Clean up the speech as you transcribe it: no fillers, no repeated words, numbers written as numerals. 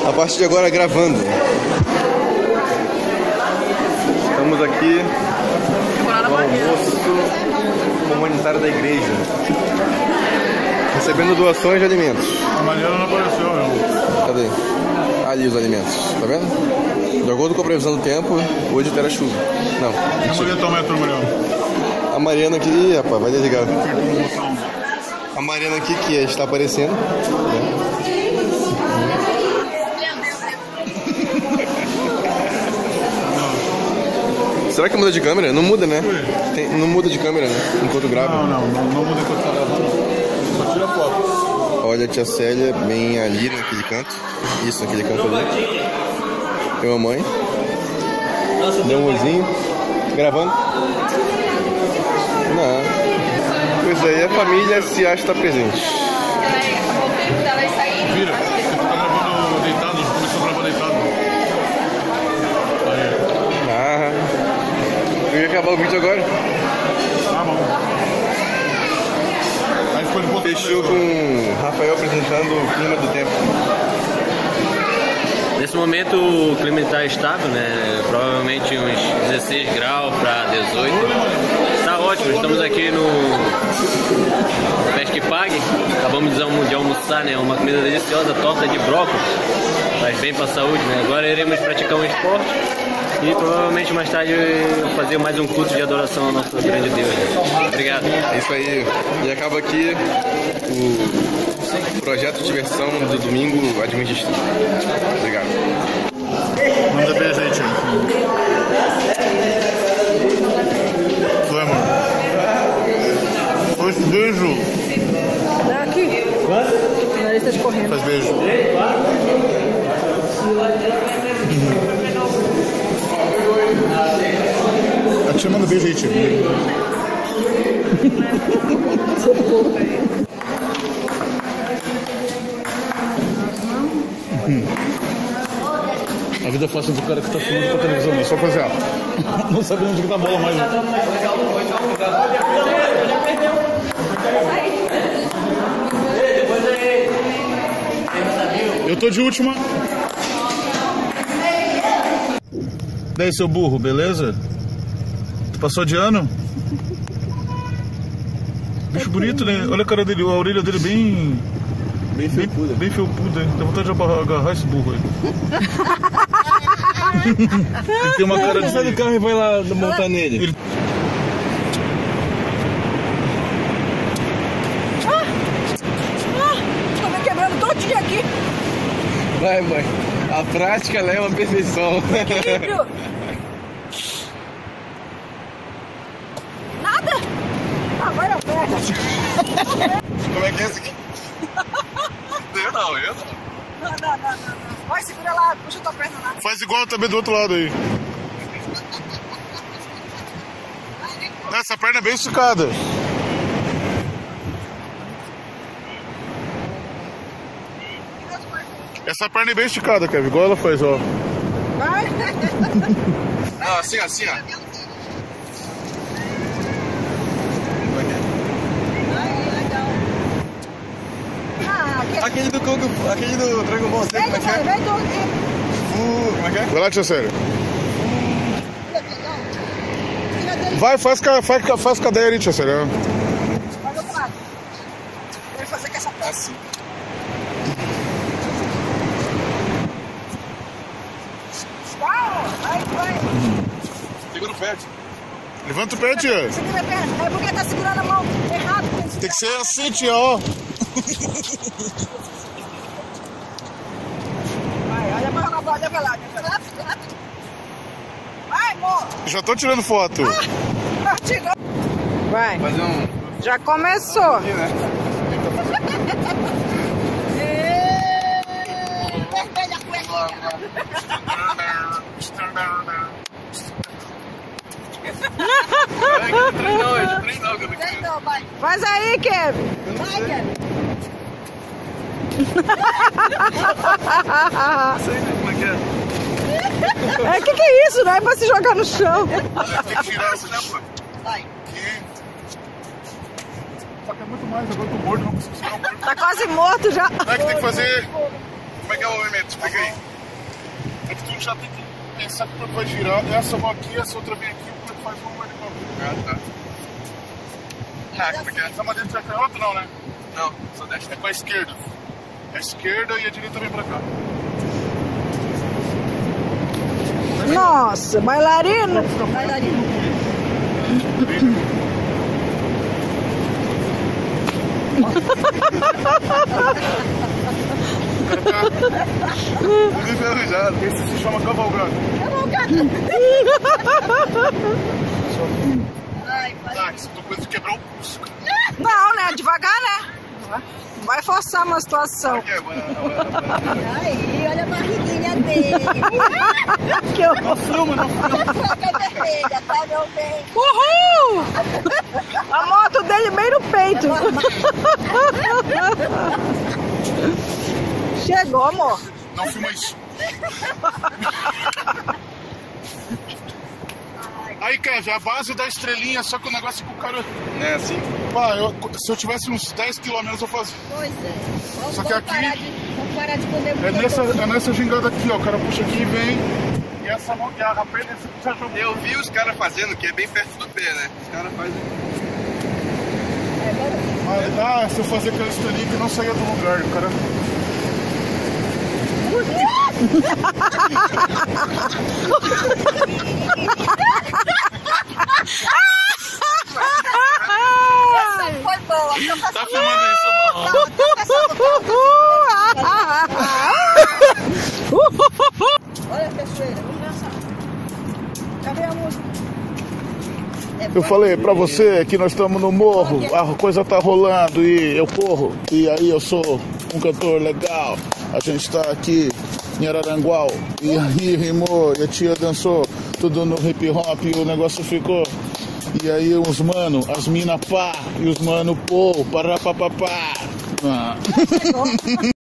A partir de agora gravando. Estamos aqui no almoço comunitário da igreja, recebendo doações de alimentos. A Mariana não apareceu, não. Cadê? Ali os alimentos, tá vendo? De acordo com a previsão do tempo, hoje terá chuva. Não. Vamos ver tua metro, Mariana. A Mariana aqui, ih, rapaz, vai desligar. A Mariana aqui que está aparecendo, né? Será que muda de câmera? Não muda, né? Não muda de câmera, né? Enquanto grava. Não muda enquanto tá gravando. Só tira foto. Olha a tia Célia bem ali naquele canto. Isso, naquele canto ali. Tem uma mãe. Deu um olhinho. Gravando. Não. Pois aí, a família se acha estar presente. Vira, você tá gravando deitado, começou a gravar deitado. Ah, eu ia acabar o vídeo agora. Tá bom. Aí ficou de ponto. Fechou com o Rafael apresentando o clima do tempo. Nesse momento o clima está estável, né? Provavelmente uns 16 graus para 18. Está ótimo, estamos aqui no Pesque Pague. Acabamos de almoçar, né? Uma comida deliciosa, torta de brócolis. Faz bem para a saúde, né? Agora iremos praticar um esporte e provavelmente mais tarde fazer mais um culto de adoração ao nosso grande Deus. Né? Obrigado. É isso aí. E acaba aqui o projeto de diversão do domingo adventista. Obrigado. Manda beijo aí, tio. Foi, amor. Faz beijo. Dá aqui. O nariz tá escorrendo. Faz beijo. A tia manda beijo aí, tio. A vida é fácil do cara que tá filmando pra televisão, é só fazer não sabe onde que tá a bola mais. Eu tô de última. Daí, seu burro, beleza? Tu passou de ano? Bicho bonito, né? Olha a cara dele, a orelha dele bem felpuda. Bem felpuda, hein? Dá vontade de agarrar esse burro aí. Ele tem uma cara de... Sai do carro e vai lá montar nele. Ele... Tô me quebrando todinho aqui. Vai, mãe. A prática leva à perfeição. Equilíbrio. Nada? Ah, vai na perna. Como é que é esse aqui? Eu não. Não. Vai, segura lá, puxa tua perna lá. Faz igual também do outro lado aí. Essa perna é bem esticada. Essa perna é bem esticada, Kevin. Igual ela faz, ó. Vai. Não, assim, ó. Aquele do Dragon Ball Z, como é que é? Vem, tô aqui. Como é que é? Vai lá, tia Sério. Vai, faz cadeia ali, tia Sério. Vai do outro lado. Vou fazer com essa perna. Assim. Vai. Segura o pé. Levanta o pé, tia. Segura a perna. É porque tá segurando a mão errado. Tem que ser assim, tia, ó. Vai, olha pra lá, olha pra lá. Vai, amor. Já tô tirando foto. Vai. Fazer um... Já começou. Aqui, né? Vermelha a cuequinha. Treinou, vai. Faz aí, Kevin. Vai, Kevin. Como é que é? Que é isso? Não é pra se jogar no chão. Tem que tirar essa, né, pô? Vai. Só que é muito mais, agora eu tô gordo, não consigo segurar o corpo. Tá quase morto já. Não é que tem que fazer como é que é o movimento? Explica aí. É que tu já tem que pensar que quando vai girar, essa mão aqui, essa outra vem aqui, o que faz uma ali pra cá. Ah, como é que é? Essa madeira já tem outra não, né? Não, só desce. É com a esquerda. A esquerda e a direita vem pra cá. Nossa, bailarino. Bailarino. Tudo enferrujado. Esse se chama cavalgando. Ah, isso tô com medo de quebrar o pulso. Não, né? Devagar, né? Não vai forçar uma situação. Aí, olha a barriguinha dele. Que horror. Não filma, não filma. A boca vermelha, tá, meu bem? Uhul! A moto dele bem no peito. Chegou, amor. Não filma isso. Aí, Kevin, a base da estrelinha, só que o negócio é que o cara... É assim? Pá, se eu tivesse uns 10 km eu fazia. Pois é. Só que aqui... Vamos parar de poder... É nessa gingada aqui, ó. O cara puxa aqui e vem. E essa mão que a perna já jogou. Eu vi os caras fazendo, que é bem perto do pé, né? Os caras fazem... Ah, se eu fazer aquela estrelinha que não saía do lugar, o cara... Foi boa. Tá filmando isso? Olha a cachoeira, vamos dançar. Cadê a música? Eu falei pra você que nós estamos no morro, a coisa tá rolando e eu corro. E aí eu sou um cantor legal. A gente tá aqui em Araranguá. E aí rimou, e a tia dançou, tudo no hip hop e o negócio ficou. E aí os mano, as mina pá, e os mano pô, pará pá pá pá.